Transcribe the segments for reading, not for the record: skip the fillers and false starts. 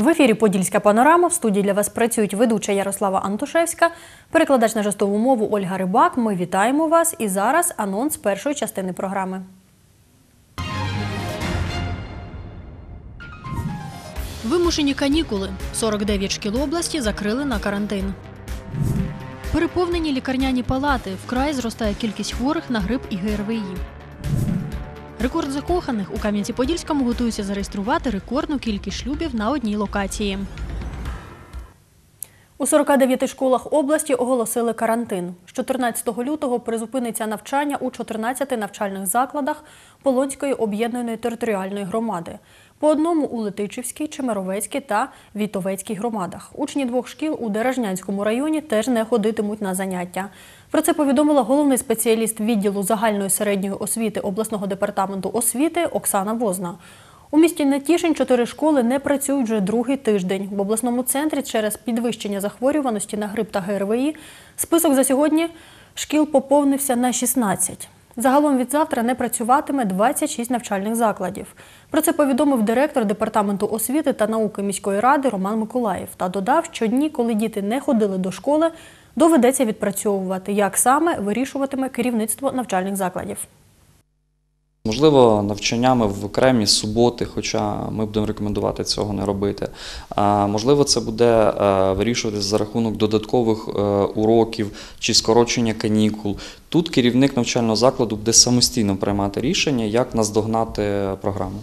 В ефірі «Подільська панорама». В студії для вас працюють ведуча Ярослава Антушевська, перекладач на жестову мову Ольга Рибак. Ми вітаємо вас. І зараз анонс першої частини програми. Вимушені канікули. 49 шкіл області закрили на карантин. Переповнені лікарняні палати. Вкрай зростає кількість хворих на грип і ГРВІ. Рекорд закоханих. У Кам'янці-Подільському готуються зареєструвати рекордну кількість шлюбів на одній локації. У 49 школах області оголосили карантин. З 14 лютого призупиниться навчання у 14 навчальних закладах Полонської об'єднаної територіальної громади. По одному у Летичівській, Чемеровецькій та Вітовецькій громадах. Учні двох шкіл у Деражнянському районі теж не ходитимуть на заняття. Про це повідомила головний спеціаліст відділу загальної середньої освіти обласного департаменту освіти Оксана Возна. У місті Нетішин 4 школи не працюють вже другий тиждень. В обласному центрі через підвищення захворюваності на грип та ГРВІ список за сьогодні шкіл поповнився на 16. Загалом від завтра не працюватиме 26 навчальних закладів. Про це повідомив директор Департаменту освіти та науки міської ради Роман Миколаїв та додав, що дні, коли діти не ходили до школи, доведеться відпрацьовувати. Як саме, вирішуватиме керівництво навчальних закладів. Можливо, навчаннями в окремі суботи, хоча ми будемо рекомендувати цього не робити. Можливо, це буде вирішуватися за рахунок додаткових уроків чи скорочення канікул. Тут керівник навчального закладу буде самостійно приймати рішення, як наздогнати програму.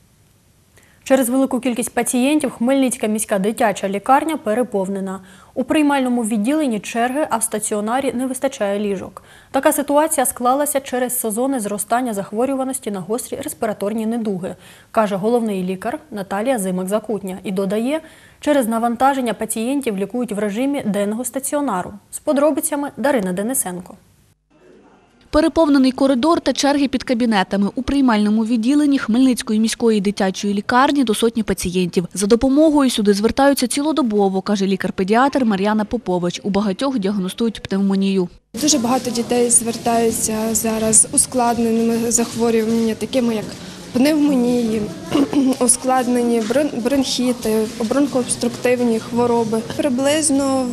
Через велику кількість пацієнтів Хмельницька міська дитяча лікарня переповнена. У приймальному відділенні черги, а в стаціонарі не вистачає ліжок. Така ситуація склалася через сезонне зростання захворюваності на гострі респіраторні недуги, каже головний лікар Наталія Зимак-Закутня. І додає, через навантаження пацієнтів лікують в режимі денного стаціонару. З подробицями Дарина Денисенко. Переповнений коридор та черги під кабінетами. У приймальному відділенні Хмельницької міської дитячої лікарні до сотні пацієнтів. За допомогою сюди звертаються цілодобово, каже лікар-педіатр Мар'яна Попович. У багатьох діагностують пневмонію. Дуже багато дітей звертаються зараз з ускладненими захворюваннями, такими як пневмонії, ускладнені бронхіти, бронхообструктивні хвороби. Приблизно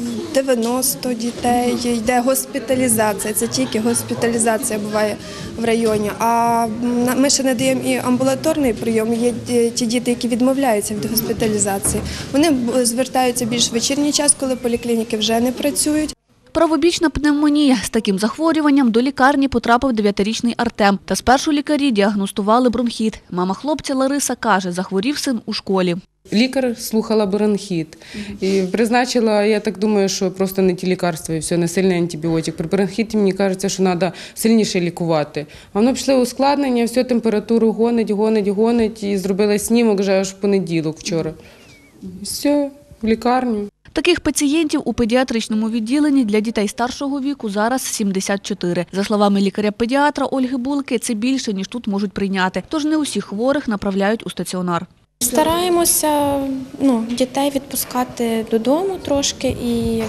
90 дітей йде госпіталізація, це тільки госпіталізація буває в районі. А ми ще надаємо і амбулаторний прийом, є ті діти, які відмовляються від госпіталізації. Вони звертаються більш в вечірній час, коли поліклініки вже не працюють. Правобічна пневмонія. З таким захворюванням до лікарні потрапив 9-річний Артем. Та спершу лікарі діагностували бронхіт. Мама хлопця Лариса каже, захворів син у школі. Лікар слухала бронхіт і призначила, я так думаю, що просто не ті лікарства і все, не сильний антибіотик. При бронхіті, мені кажеться, що треба сильніше лікувати. А воно пішло ускладнення, все, температуру гонить і зробили снімок вже аж в понеділок вчора. І все, в лікарню. Таких пацієнтів у педіатричному відділенні для дітей старшого віку зараз 74. За словами лікаря-педіатра Ольги Булки, це більше, ніж тут можуть прийняти. Тож не усіх хворих направляють у стаціонар. Стараємося дітей відпускати додому трошки і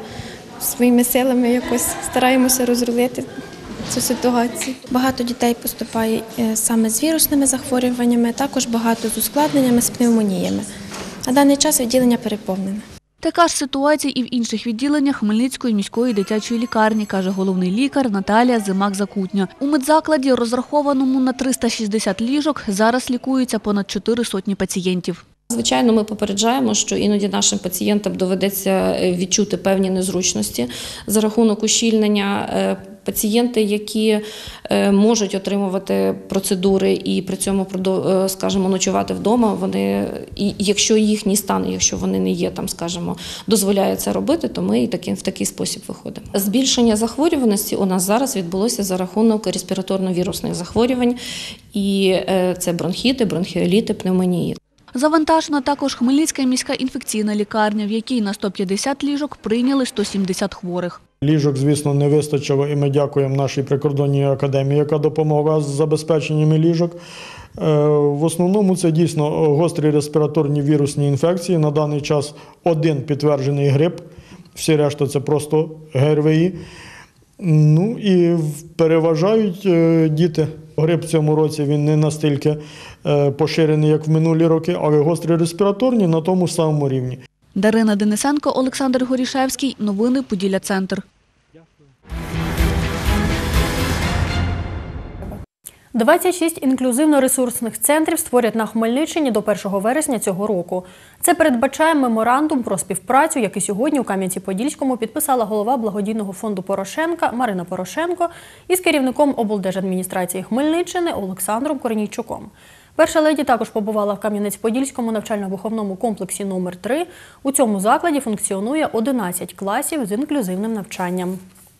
своїми силами якось стараємося розрулити цю ситуацію. Багато дітей поступає саме з вірусними захворюваннями, також багато з ускладненнями, з пневмоніями. На даний час відділення переповнене. Така ж ситуація і в інших відділеннях Хмельницької міської дитячої лікарні, каже головний лікар Наталія Зимак-Закутня. У медзакладі, розрахованому на 360 ліжок, зараз лікується понад 4 сотні пацієнтів. Звичайно, ми попереджаємо, що іноді нашим пацієнтам доведеться відчути певні незручності за рахунок ущільнення. Пацієнти, які можуть отримувати процедури і при цьому, скажімо, ночувати вдома, вони, і якщо їхній стан, якщо вони не є, там, скажімо, дозволяє це робити, то ми і в такий спосіб виходимо. Збільшення захворюваності у нас зараз відбулося за рахунок респіраторно-вірусних захворювань, і це бронхіти, бронхіоліти, пневмонії. Завантажена також Хмельницька міська інфекційна лікарня, в якій на 150 ліжок прийняли 170 хворих. Ліжок, звісно, не вистачило, і ми дякуємо нашій прикордонній академії, яка допомогла з забезпеченням ліжок. В основному це дійсно гострі респіраторні вірусні інфекції. На даний час один підтверджений грип, всі решта це просто ГРВІ. Ну і переважають діти. Грип в цьому році він не настільки поширений, як в минулі роки, але гострі респіраторні на тому ж самому рівні. Дарина Денисенко, Олександр Горішевський. Новини Поділля-Центр. 26 інклюзивно-ресурсних центрів створять на Хмельниччині до 1 вересня цього року. Це передбачає меморандум про співпрацю, який сьогодні у Кам'янці-Подільському підписала голова благодійного фонду Порошенка Марина Порошенко із керівником облдержадміністрації Хмельниччини Олександром Корнійчуком. Перша леді також побувала в Кам'янець-Подільському навчально-виховному комплексі номер 3. У цьому закладі функціонує 11 класів з інклюзивним навчанням.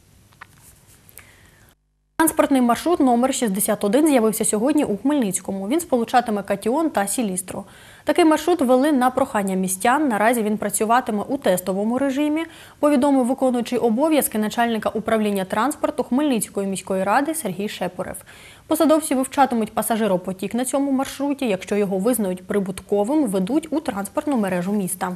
Транспортний маршрут номер 61 з'явився сьогодні у Хмельницькому. Він сполучатиме Катіон та Сілістру. Такий маршрут ввели на прохання містян. Наразі він працюватиме у тестовому режимі, повідомив виконуючий обов'язки начальника управління транспорту Хмельницької міської ради Сергій Шепорев. Посадовці вивчатимуть пасажиропотік на цьому маршруті. Якщо його визнають прибутковим, ведуть у транспортну мережу міста.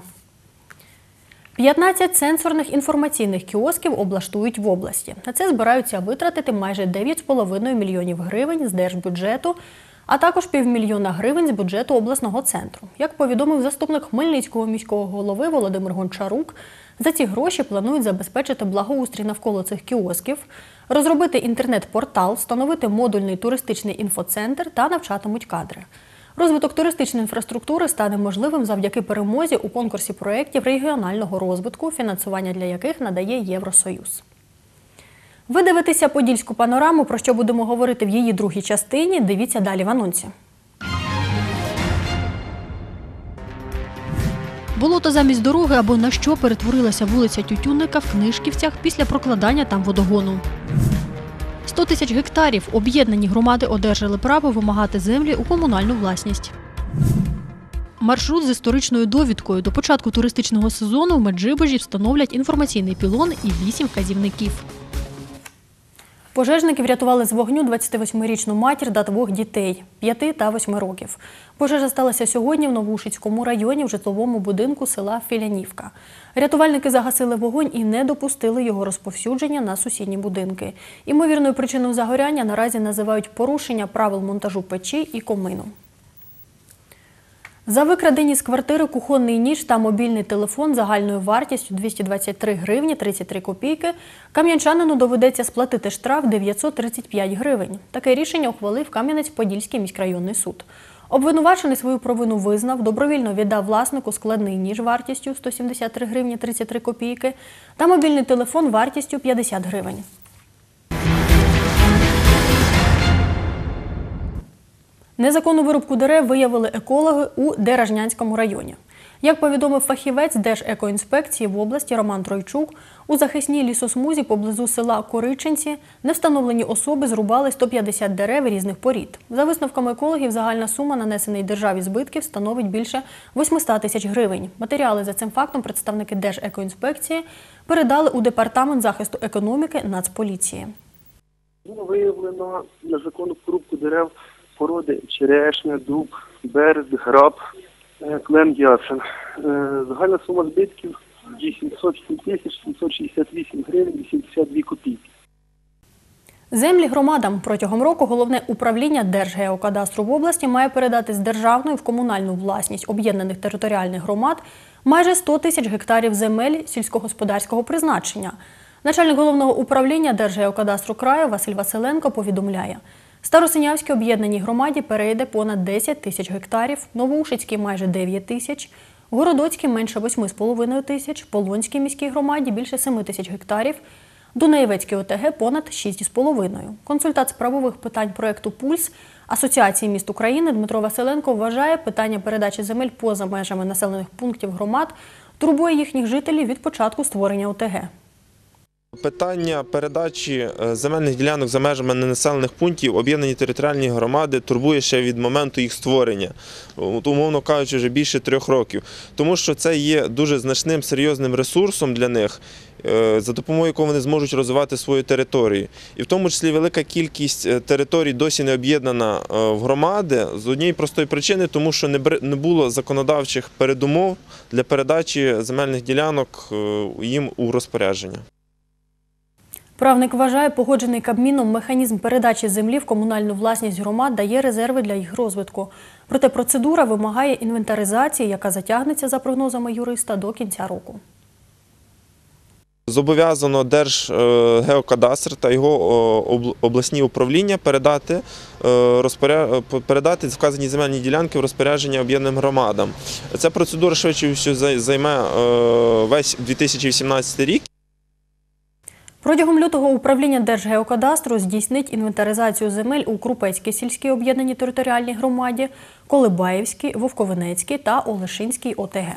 15 сенсорних інформаційних кіосків облаштують в області. На це збираються витратити майже 9,5 мільйонів гривень з держбюджету, а також 500 000 гривень з бюджету обласного центру. Як повідомив заступник Хмельницького міського голови Володимир Гончарук, за ці гроші планують забезпечити благоустрій навколо цих кіосків, розробити інтернет-портал, встановити модульний туристичний інфоцентр та навчатимуть кадри. Розвиток туристичної інфраструктури стане можливим завдяки перемозі у конкурсі проєктів регіонального розвитку, фінансування для яких надає Євросоюз. Ви дивитеся «Подільську панораму», про що будемо говорити в її другій частині. Дивіться далі в анонсі. Болото замість дороги або на що перетворилася вулиця Тютюнника в Книжківцях після прокладання там водогону. 100 тисяч гектарів об'єднані громади одержали право вимагати землі у комунальну власність. Маршрут з історичною довідкою. До початку туристичного сезону в Меджибожі встановлять інформаційний пілон і 8 вказівників. Пожежники врятували з вогню 28-річну матір та 2 дітей – 5 та 8 років. Пожежа сталася сьогодні в Новоушицькому районі в житловому будинку села Філянівка. Рятувальники загасили вогонь і не допустили його розповсюдження на сусідні будинки. Імовірною причиною загоряння наразі називають порушення правил монтажу печі і комину. За викрадені з квартири кухонний ніж та мобільний телефон загальною вартістю 223 гривні 33 копійки кам'янчанину доведеться сплатити штраф 935 гривень. Таке рішення ухвалив Кам'янець-Подільський міськрайонний суд. Обвинувачений свою провину визнав, добровільно віддав власнику складний ніж вартістю 173 гривні 33 копійки та мобільний телефон вартістю 50 гривень. Незаконну вирубку дерев виявили екологи у Деражнянському районі. Як повідомив фахівець Держекоінспекції в області Роман Тройчук, у захисній лісосмузі поблизу села Кориченці невстановлені особи зрубали 150 дерев різних порід. За висновками екологів, загальна сума нанесених державі збитків становить більше 800 тисяч гривень. Матеріали за цим фактом представники Держекоінспекції передали у Департамент захисту економіки Нацполіції. Було виявлено незаконну порубку дерев породи черешня, дуб, берез, граб, клен, ясен. Загальна сума збитків 807 тисяч 768 гривень 82 копійки. Землі громадам. Протягом року Головне управління Держгеокадастру в області має передати з державної в комунальну власність об'єднаних територіальних громад майже 100 тисяч гектарів земель сільськогосподарського призначення. Начальник Головного управління Держгеокадастру краю Василь Василенко повідомляє, Старосинявській об'єднаній громаді перейде понад 10 тисяч гектарів, Новоушицькій – майже 9 тисяч, Городоцькій – менше 8,5 тисяч, Полонській міській громаді – більше 7 тисяч гектарів, Дунаєвецькій ОТГ – понад 6,5. Консультант з правових питань проєкту «Пульс» Асоціації міст України Дмитро Василенко вважає, питання передачі земель поза межами населених пунктів громад турбує їхніх жителів від початку створення ОТГ. Питання передачі земельних ділянок за межами ненаселених пунктів об'єднані територіальні громади турбує ще від моменту їх створення, умовно кажучи, вже більше 3 років. Тому що це є дуже значним, серйозним ресурсом для них, за допомогою якого вони зможуть розвивати свою територію. І в тому числі велика кількість територій досі не об'єднана в громади з однієї простої причини, тому що не було законодавчих передумов для передачі земельних ділянок їм у розпорядження. Правник вважає, погоджений Кабміном механізм передачі землі в комунальну власність громад дає резерви для їх розвитку. Проте процедура вимагає інвентаризації, яка затягнеться, за прогнозами юриста, до кінця року. Зобов'язано Держгеокадастр та його обласні управління передати вказані земельні ділянки в розпорядження об'єднаним громадам. Ця процедура швидше всього займе весь 2018 рік. Протягом лютого управління Держгеокадастру здійснить інвентаризацію земель у Крупецькій сільській об'єднаній територіальній громаді, Колибаївській, Вовковинецькій та Олешинській ОТГ.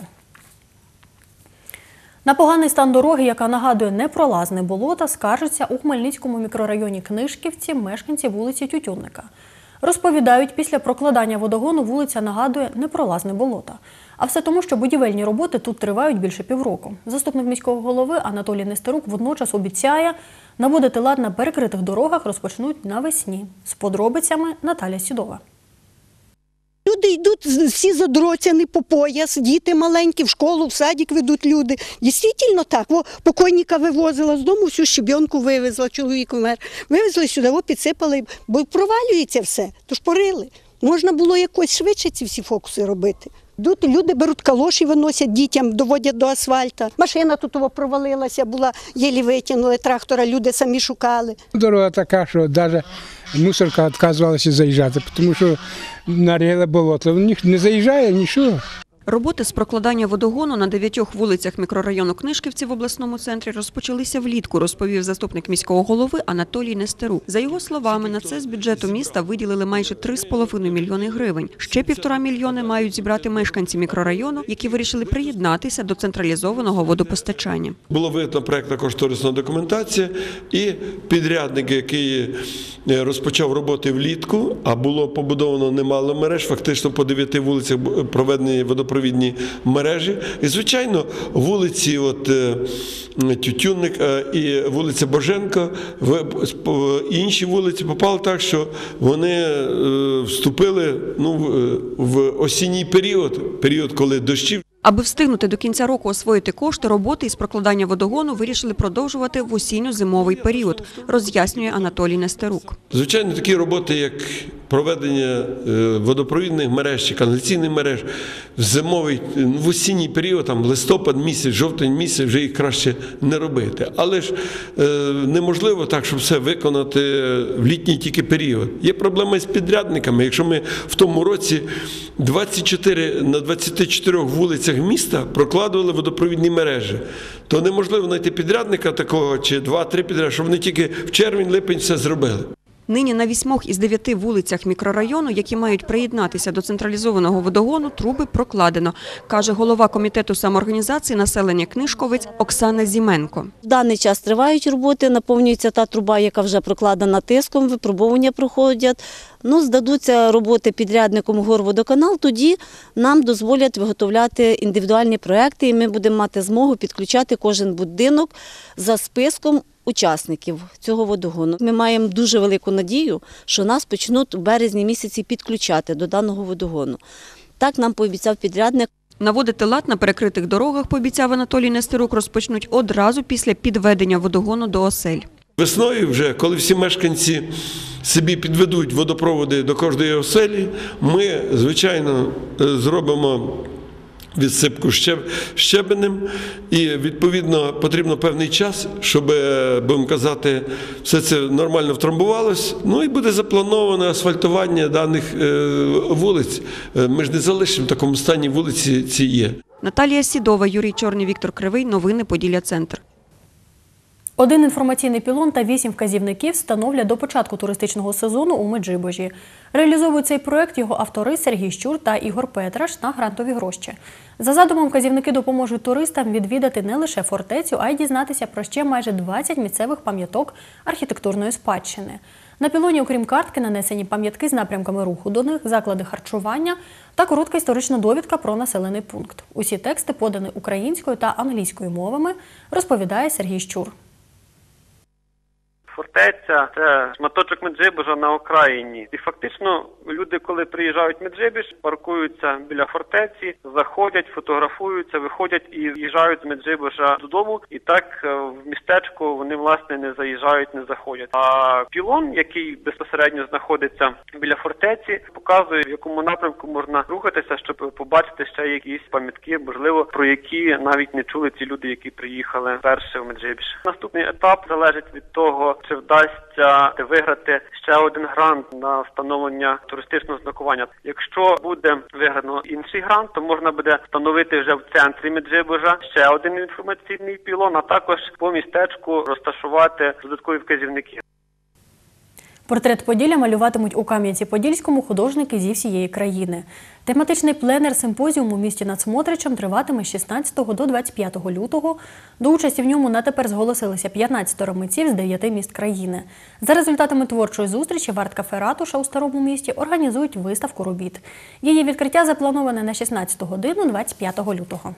На поганий стан дороги, яка нагадує непролазне болото, скаржаться у Хмельницькому мікрорайоні Книжківці мешканці вулиці Тютюнника. Розповідають, після прокладання водогону вулиця нагадує непролазне болото. А все тому, що будівельні роботи тут тривають більше півроку. Заступник міського голови Анатолій Нестерук водночас обіцяє, наводити лад на перекритих дорогах розпочнуть навесні. З подробицями Наталя Сідова. Люди йдуть всі задроцяні по пояс, діти маленькі, в школу, в садик ведуть люди. Дійсно так. Покойника вивозила з дому, всю щебенку вивезла, чоловік умер. Вивезли сюди, підсипали, бо провалюється все, тож порили. Можна було якось швидше ці всі фокуси робити. Йдуть, люди беруть калоші, виносять дітям, доводять до асфальта. Машина тут провалилася, була, єлі витягнули трактора, люди самі шукали. Дорога така, що навіть мусорка відказувалася заїжджати, тому що нарили болото. В них не заїжджає нічого. Роботи з прокладання водогону на 9 вулицях мікрорайону Книжківці в обласному центрі розпочалися влітку, розповів заступник міського голови Анатолій Нестерук. За його словами, на це з бюджету міста виділили майже 3,5 мільйони гривень. Ще 1,5 мільйони мають зібрати мешканці мікрорайону, які вирішили приєднатися до централізованого водопостачання. Було видано проєктно-кошторисна документація і підрядник, який розпочав роботи влітку, а було побудовано немало мереж, фактично по 9 вулицях проведені водопровідні мережі. І, звичайно, вулиці Тютюнник і вулиця Боженка, інші вулиці попали так, що вони вступили в осінній період, коли дощів. Аби встигнути до кінця року освоїти кошти, роботи із прокладання водогону вирішили продовжувати в осінньо-зимовий період, роз'яснює Анатолій Нестерук. Звичайно, такі роботи, як проведення водопровідних мереж чи каналізаційних мереж в осінній період, там листопад місяць, жовтень місяць, вже їх краще не робити. Але ж неможливо так, щоб все виконати в літній тільки період. Є проблема з підрядниками. Якщо ми в тому році 24 на 24 вулицях міста прокладували водопровідні мережі, то неможливо знайти підрядника такого, чи 2-3 підрядника, щоб вони тільки в червень-липень все зробили. Нині на 8 із 9 вулицях мікрорайону, які мають приєднатися до централізованого водогону, труби прокладено, каже голова комітету самоорганізації населення Книжковець Оксана Зіменко. В даний час тривають роботи, наповнюється та труба, яка вже прокладена тиском, випробування проходять. Здадуться роботи підрядником Горводоканал, тоді нам дозволять виготовляти індивідуальні проекти, і ми будемо мати змогу підключати кожен будинок за списком учасників цього водогону. Ми маємо дуже велику надію, що нас почнуть у березні місяці підключати до даного водогону. Так нам пообіцяв підрядник. Наводити лад на перекритих дорогах, пообіцяв Анатолій Нестерук, розпочнуть одразу після підведення водогону до осель. Весною вже, коли всі мешканці собі підведуть водопроводи до кожної оселі, ми, звичайно, зробимо відсипку щебенем і, відповідно, потрібно певний час, щоб, будемо казати, все це нормально втрамбувалось, і буде заплановане асфальтування даних вулиць. Ми ж не залишимо в такому стані вулиці ці є. Наталія Сідова, Юрій Чорний, Віктор Кривий. Новини Поділля-Центр. 1 інформаційний пілон та 8 вказівників встановлять до початку туристичного сезону у Меджибожі. Реалізовують цей проект його автори Сергій Щур та Ігор Петраш на грантові гроші. За задумом, вказівники допоможуть туристам відвідати не лише фортецю, а й дізнатися про ще майже 20 місцевих пам'яток архітектурної спадщини. На пілоні, окрім картки, нанесені пам'ятки з напрямками руху до них, заклади харчування та коротка історична довідка про населений пункт. Усі тексти подані українською та англійською мовами, розповідає Сергій Щур. Фортеця – це шматочок Меджибожа на окраїні. І фактично люди, коли приїжджають в Меджибіж, паркуються біля фортеці, заходять, фотографуються, виходять і їжджають з Меджибожа додому. І так в містечко вони, власне, не заїжджають, не заходять. А пілон, який безпосередньо знаходиться біля фортеці, показує, в якому напрямку можна рухатися, щоб побачити ще якісь пам'ятки, можливо, про які навіть не чули ті люди, які приїхали вперше в Меджибіж. Наступний етап залежить від того, чи вдасться виграти ще один грант на встановлення туристичного знакування. Якщо буде виграно інший грант, то можна буде встановити вже в центрі Меджибожа ще один інформаційний пілон, а також по містечку розташувати додаткові вказівники. Портрет Поділля малюватимуть у Кам'янці-Подільському художники зі всієї країни. Тематичний пленер симпозіуму у місті над Смотричем триватиме з 16 до 25 лютого. До участі в ньому на тепер зголосилися 15 митців з 9 міст країни. За результатами творчої зустрічі в арт-кафе «Ратуша» у Старому Місті організують виставку робіт. Її відкриття заплановане на 16 годину 25 лютого.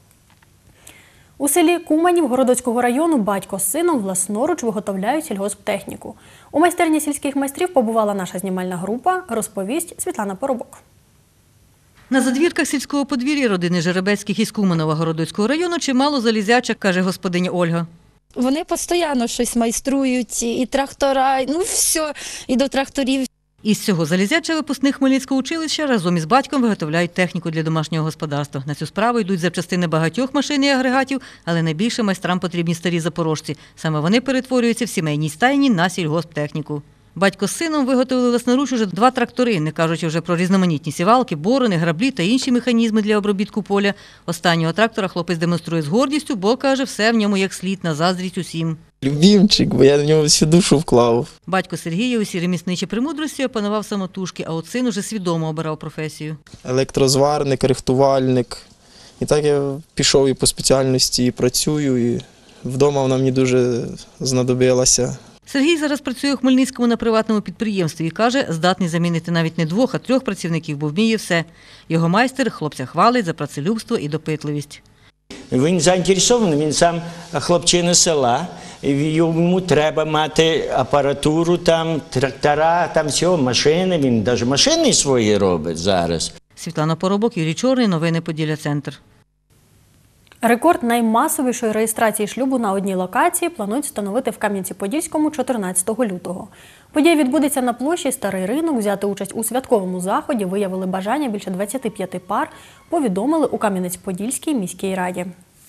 У селі Куманів Городоцького району батько з сином власноруч виготовляють сільгосптехніку. У майстерні сільських майстрів побувала наша знімальна група, розповість Світлана Поробок. На задвірках сільського подвір'я родини Жеребецьких із Куманова Городоцького району чимало залізячок, каже господиня Ольга. Вони постійно щось майструють, і трактора, все, і до тракторів. Із цього залізяча випускник Хмельницького училища разом із батьком виготовляють техніку для домашнього господарства. На цю справу йдуть запчастини багатьох машин і агрегатів, але найбільше майстрам потрібні старі запорожці. Саме вони перетворюються в сімейній стайні на сільгосптехніку. Батько з сином виготовили власноруч уже 2 трактори, не кажучи вже про різноманітні сівалки, борони, граблі та інші механізми для обробітку поля. Останнього трактора хлопець демонструє з гордістю, бо, каже, все в ньому як слід, на заздрість усім. Любімчик, бо я в нього всю душу вклав. Батько Сергія усі ремісничі премудрості опанував самотужки, а от син уже свідомо обирав професію. Електрозварник, рихтувальник. І так я пішов і по спеціальності, і працюю, і вдома вона мені дуже знадобилася. Сергій зараз працює у Хмельницькому на приватному підприємстві і, каже, здатний замінити навіть не 2, а 3 працівників, бо вміє все. Його майстер хлопця хвалить за працелюбство і допитливість. Він заінтересований, він сам хлопчина села, йому треба мати апаратуру, там, трактора, там все, машини, він навіть машини свої робить зараз. Світлана Поробок, Юрій Чорний, новини Поділля Центр. Рекорд наймасовішої реєстрації шлюбу на одній локації планують встановити в Кам'янці-Подільському 14 лютого. Подія відбудеться на площі Старий Ринок. Взяти участь у святковому заході виявили бажання більше 25 пар, повідомили у Кам'янець-Подільській міській раді.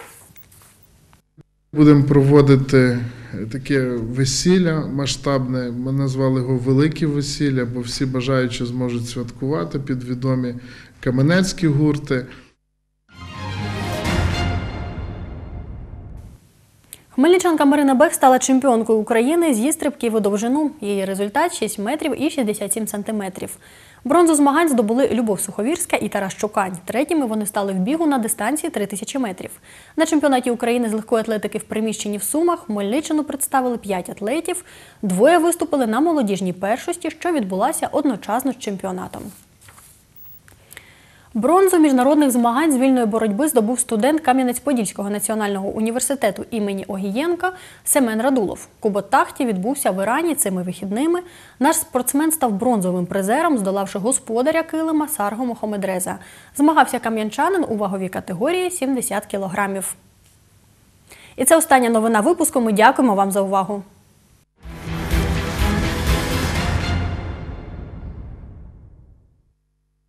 Будемо проводити таке весілля масштабне, ми назвали його «Велике весілля», бо всі бажаючі зможуть святкувати під відомі кам'янецькі гурти. Хмельничанка Марина Бех стала чемпіонкою України зі стрибків у довжину. Її результат – 6 метрів і 67 сантиметрів. Бронзу змагань здобули Любов Суховірська і Тарас Чукань. Третіми вони стали в бігу на дистанції 3000 метрів. На чемпіонаті України з легкої атлетики в приміщенні в Сумах Хмельниччину представили 5 атлетів. 2 виступили на молодіжній першості, що відбулася одночасно з чемпіонатом. Бронзу міжнародних змагань з вільної боротьби здобув студент Кам'янець-Подільського національного університету імені Огієнка Семен Радулов. Кубок Тахті відбувся в Ірані цими вихідними. Наш спортсмен став бронзовим призером, здолавши господаря килима Сарго Мохамедреза. Змагався кам'янчанин у ваговій категорії 70 кілограмів. І це остання новина випуску. Ми дякуємо вам за увагу.